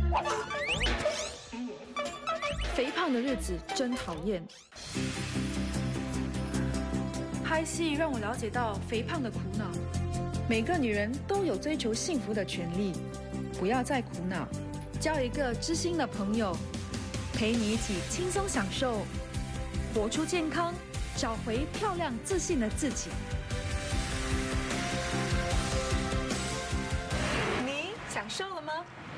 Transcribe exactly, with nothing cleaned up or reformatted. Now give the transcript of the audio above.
肥胖的日子真讨厌。拍戏让我了解到肥胖的苦恼。每个女人都有追求幸福的权利，不要再苦恼，交一个知心的朋友，陪你一起轻松享受，活出健康，找回漂亮自信的自己。你享受了吗？